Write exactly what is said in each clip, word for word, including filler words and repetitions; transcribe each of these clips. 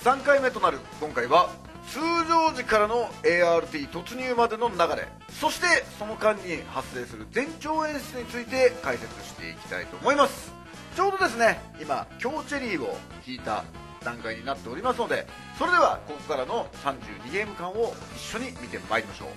さんかいめとなる今回は通常時からの エーアールティー 突入までの流れ、そしてその間に発生する前兆演出について解説していきたいと思います。ちょうどですね今強チェリーを引いた段階になっておりますので、それではここからのさんじゅうにゲーム間を一緒に見てまいりましょう。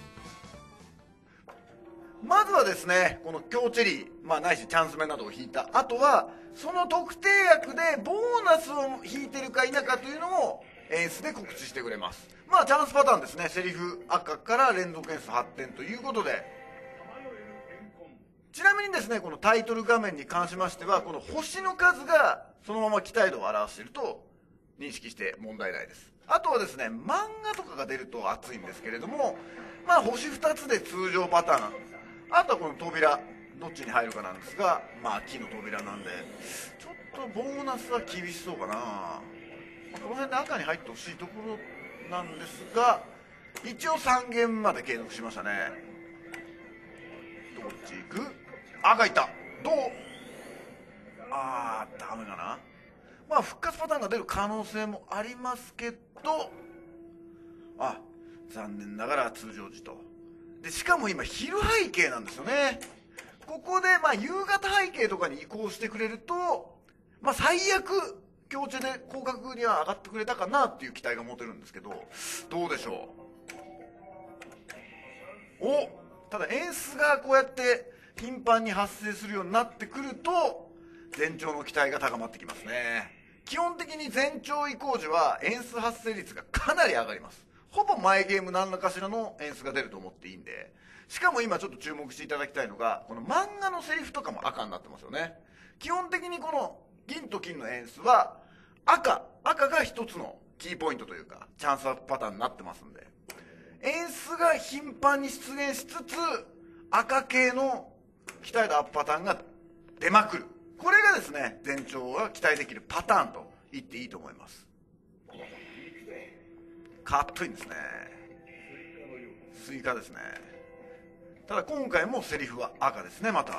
まずはですねこの強チェリー、まあ、ないしチャンス目などを引いた後はその特定役でボーナスを引いてるか否かというのを演出で告知してくれます。まあチャンスパターンですね。セリフ赤から連続演出発展ということで、ちなみにですねこのタイトル画面に関しましてはこの星の数がそのまま期待度を表していると認識して問題ないです。あとはですね漫画とかが出ると熱いんですけれども、まあ星ふたつで通常パターン、あとはこの扉どっちに入るかなんですが、まあ木の扉なんでちょっとボーナスは厳しそうかな。この辺で赤に入ってほしいところなんですが、一応さんゲームまで継続しましたね。どっち行く？赤いった。どう？あーダメかな。まあ復活パターンが出る可能性もありますけど、あ残念ながら通常時と。でしかも今昼背景なんですよね。ここでまあ夕方背景とかに移行してくれると、まあ最悪強チェで広角には上がってくれたかなっていう期待が持てるんですけど、どうでしょう。おただ演出がこうやって頻繁に発生するようになってくると前兆の期待が高まってきますね。基本的に前兆移行時は演出発生率がかなり上がります。ほぼ前ゲーム何らかしらの演出が出ると思っていいんで、しかも今ちょっと注目していただきたいのがこの漫画のセリフとかも赤になってますよね。基本的にこの銀と金の演出は赤赤が一つのキーポイントというかチャンスアップパターンになってますんで、演出が頻繁に出現しつつ赤系の期待度アップパターンが出まくる、これがですね前兆が期待できるパターンと言っていいと思います。かっといいんですね。スイカですね。ただ今回もセリフは赤ですね。また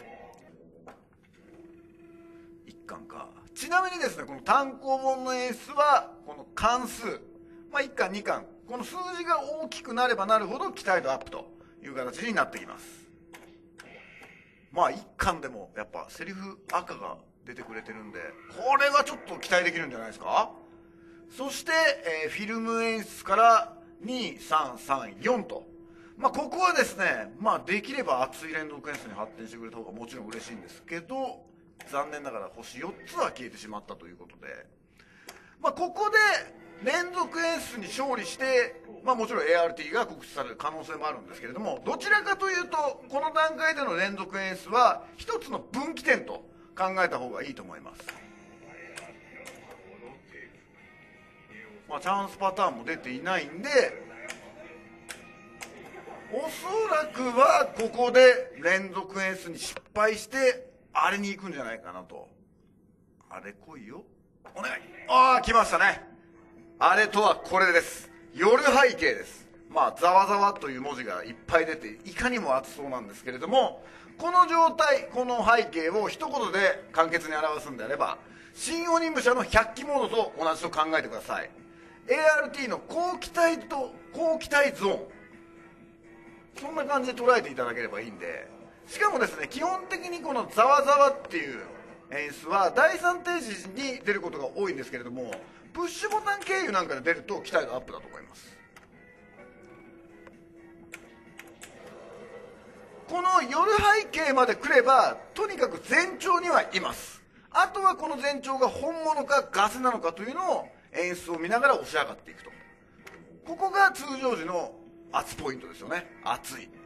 一巻か。ちなみにですねこの単行本の演出はこの関数、まあ、いっかんにかんこの数字が大きくなればなるほど期待度アップという形になってきます。まあいっかんでもやっぱセリフ赤が出てくれてるんでこれはちょっと期待できるんじゃないですか。そして、えー、フィルム演出からにさんさんよんと、まあ、ここはですね、まあ、できれば熱い連続演出に発展してくれた方がもちろん嬉しいんですけど、残念ながら星よっつは消えてしまったということで、まあ、ここで連続演出に勝利して、まあ、もちろん エーアールティー が告知される可能性もあるんですけれども、どちらかというとこの段階での連続演出は一つの分岐点と考えた方がいいと思います。まあ、チャンスパターンも出ていないんでおそらくはここで連続演出に失敗してあれに行くんじゃないかなと。あれ来いよお願い。ああ来ましたね。あれとはこれです。夜背景です。まあざわざわという文字がいっぱい出ていかにも熱そうなんですけれども、この状態この背景を一言で簡潔に表すんであれば新鬼武者の百鬼モードと同じと考えてください。エーアールティー の高期待と高期待ゾーン、そんな感じで捉えていただければいいんで、しかもですね基本的にこのざわざわっていう演出はだいさんステージに出ることが多いんですけれども、プッシュボタン経由なんかで出ると期待度アップだと思います。この夜背景まで来ればとにかく前兆にはいます。あとはこの前兆が本物かガセなのかというのを演出を見ながら押し上がっていくと、ここが通常時の熱ポイントですよね。熱い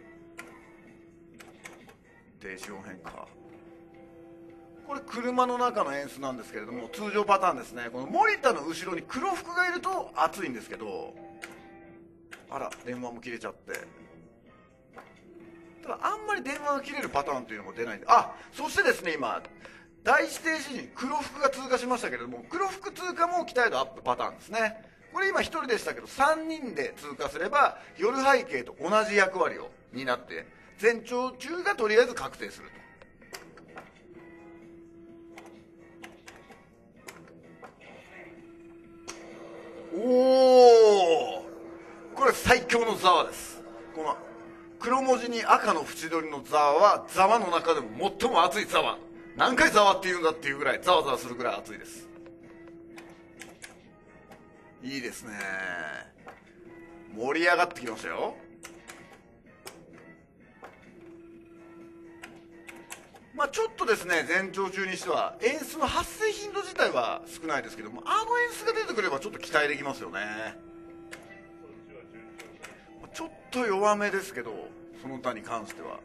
停止音変化、これ車の中の演出なんですけれども通常パターンですね。この森田の後ろに黒服がいると熱いんですけど、あら電話も切れちゃって、ただあんまり電話が切れるパターンというのも出ないんで、あそしてですね今第一ステージに黒服が通過しましたけれども、黒服通過も期待度アップパターンですね。これ今ひとりでしたけどさんにんで通過すれば夜背景と同じ役割を担って前兆中がとりあえず確定すると。 おお、これ最強のざわです。この黒文字に赤の縁取りのざわはざわの中でも最も熱いざわ。何回ざわって言うんだっていうぐらいざわざわするぐらい熱いです。いいですね。盛り上がってきましたよ。まあちょっとですね、前兆中にしては演出の発生頻度自体は少ないですけども、あの演出が出てくればちょっと期待できますよね。ちょっと弱めですけど、その他に関しては。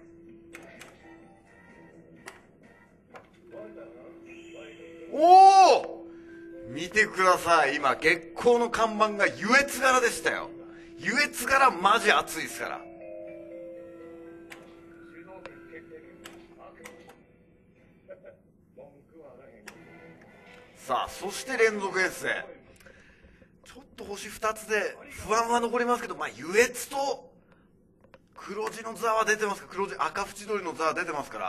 おお、見てください。今月光の看板が優越柄でしたよ。優越柄マジ熱いですから。さあ、そして連続エッセイ。ちょっと星ふたつで不安は残りますけど、まあ優越と黒字の座は出てますから、黒字赤縁取りの座は出てますから、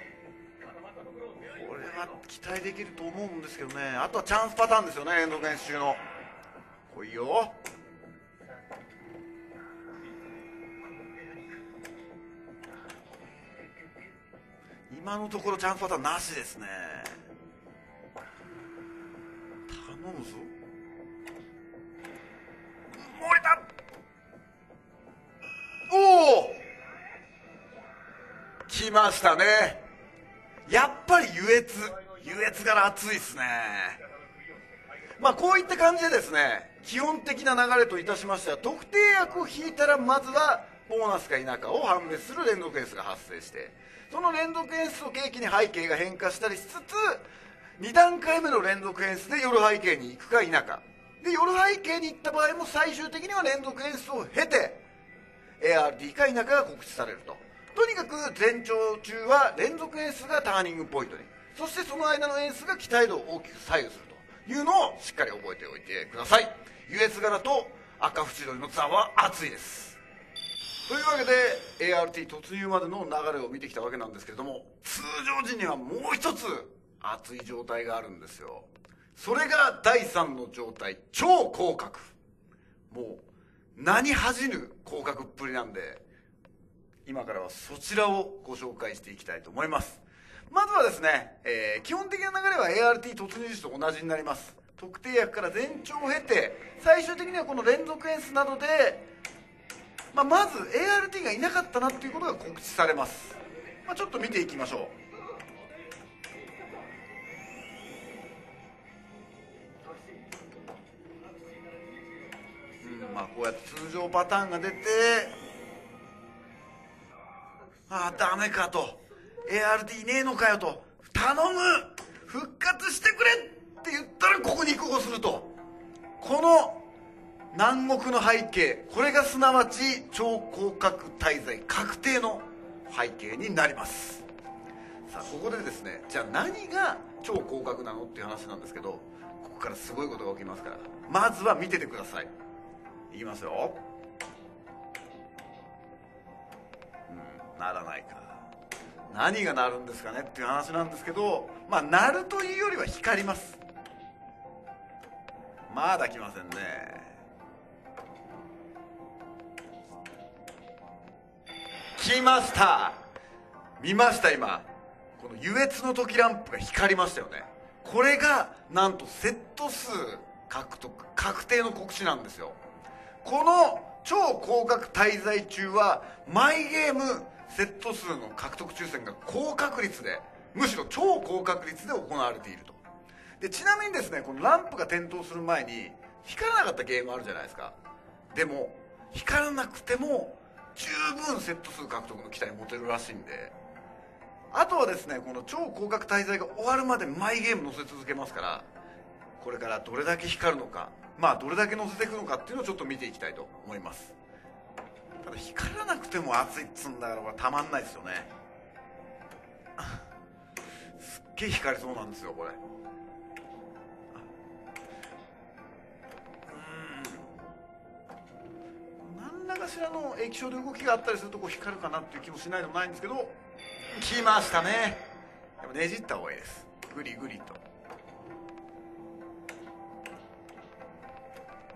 これは期待できると思うんですけどね。あとはチャンスパターンですよね、連続演習の。来いよ。今のところチャンスパターンなしですね。頼むぞ。漏れた。おお、来ましたね。やっぱり優越優越柄熱いですね。まあこういった感じでですね、基本的な流れといたしましては、特定役を引いたらまずはボーナスか否かを判別する連続演出が発生して、その連続演出を契機に背景が変化したりしつつ、に段階目の連続演出で夜背景に行くか否かで、夜背景に行った場合も最終的には連続演出を経て エーアールティー か否かが告知されると。とにかく前兆中は連続演出がターニングポイントに、そしてその間の演出が期待度を大きく左右するというのをしっかり覚えておいてください。優越柄と赤縁取りの座は熱いです。というわけで エーアールティー 突入までの流れを見てきたわけなんですけれども、通常時にはもう一つ熱い状態があるんですよ。それがだいさんの状態、超広角。もう何恥じぬ広角っぷりなんで、今からはそちらをご紹介していきたいと思います。まずはですね、えー、基本的な流れは エーアールティー 突入時と同じになります。特定役から前兆を経て、最終的にはこの連続演出などで、まあ、まず エーアールティー がいなかったなっていうことが告知されます。まあ、ちょっと見ていきましょう。うん、まあこうやって通常パターンが出て、ああダメかと、 エーアールティー いねえのかよと、頼む復活してくれって言ったらここに移行すると。この南国の背景、これがすなわち超広角滞在確定の背景になります。さあここでですね、じゃあ何が超広角なのっていう話なんですけど、ここからすごいことが起きますから、まずは見ててください。いきますよ。うん、ならないか。何が鳴るんですかねっていう話なんですけど、まあ鳴るというよりは光ります。まだ来ませんね。来ました。見ました。今この優越の時ランプが光りましたよね。これがなんとセット数獲得確定の告知なんですよ。この超広角滞在中は毎ゲームセット数の獲得抽選が高確率で、むしろ超高確率で行われていると。でちなみにですね、このランプが点灯する前に光らなかったゲームあるじゃないですか。でも光らなくても十分セット数獲得の期待持てるらしいんで、あとはですね、この超広角滞在が終わるまで毎ゲーム載せ続けますから、これからどれだけ光るのか、まあどれだけ載せていくのかっていうのをちょっと見ていきたいと思います。ただ光らなくても熱いっつうんだから、これたまんないですよね。すっげえ光りそうなんですよこれ。何らかしらの液晶で動きがあったりするとこう光るかなっていう気もしないでもないんですけど、来ましたね。でもねじった方がいいです。グリグリと。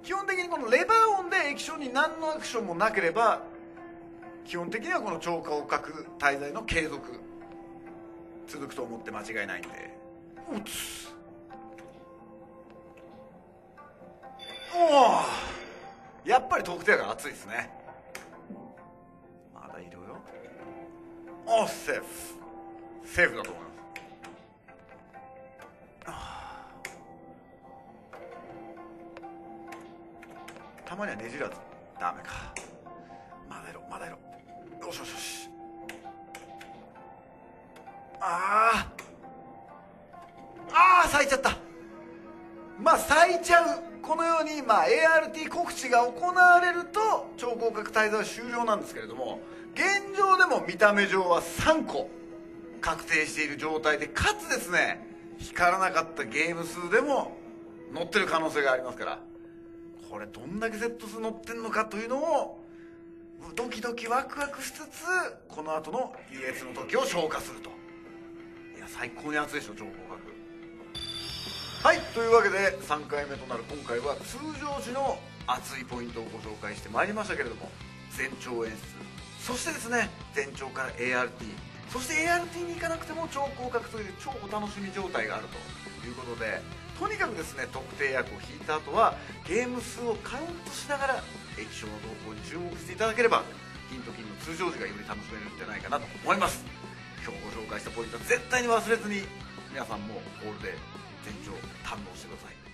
基本的にこのレバー音で液晶に何のアクションもなければ基本的にはこの超広角滞在の継続続くと思って間違いないんで、うつおお、やっぱり特定が熱いですね。まだいるよ。お、セーフセーフだと思います。たまにはねじらずダメか。まだいろまだいろ。よしよしよし。あーあー咲いちゃった。まあ咲いちゃう。このように、まあ、エーアールティー 告知が行われると超広角滞在は終了なんですけれども、現状でも見た目上はさんこ確定している状態で、かつですね光らなかったゲーム数でも載ってる可能性がありますから、これどんだけ Z 数載ってんのかというのをドキドキワクワクしつつ、この後の ユーエス の時を消化すると。いや最高に熱いでしょ超広角。はい、というわけでさんかいめとなる今回は通常時の熱いポイントをご紹介してまいりましたけれども、全長演出、そしてですね全長から エーアールティー、 そして エーアールティー に行かなくても超広角という超お楽しみ状態があるということで、とにかくですね特定薬を引いた後はゲーム数をカウントしながら液晶の動向に注目していただければ、金と金の通常時がより楽しめるんじゃないかなと思います。今日ご紹介したポイントは絶対に忘れずに皆さんもゴールで全長堪能してください。